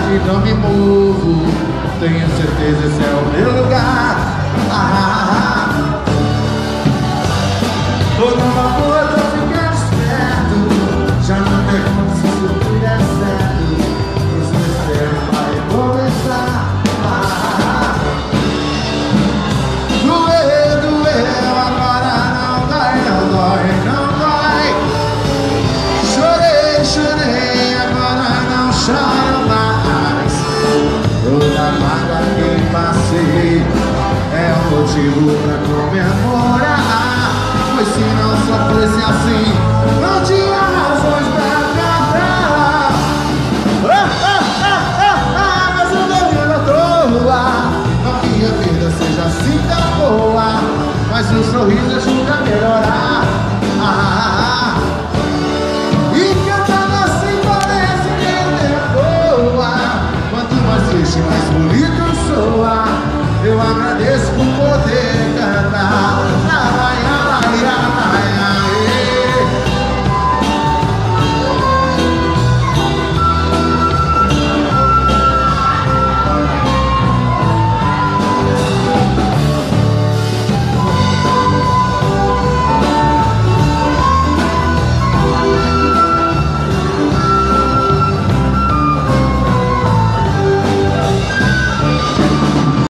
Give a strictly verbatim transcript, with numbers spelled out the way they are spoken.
que não me movo. Tenho certeza esse é o meu lugar. Ah, ah, ah. Tô numa boa, tô ficando esperto. Já não pergunto se isso tudo é certo. Esse mistério vai começar. Ah, ah, ah. Doeu, doeu, agora não dói, não dói, não dói. Chorei, chorei, agora não choro mais. Toda mágoa que passei é um motivo pra comemorar. Pois se não sofresse assim, não tinha razões pra cantar. Ah, ah, ah, ah, ah, mas eu dormi à toa. Não que a vida seja assim tão boa, mas um sorriso ajuda a melhorar. Ah, ah, ah. E cantando assim parece que é boa. Quanto mais triste, mais bonito soa. Eu agradeço por poder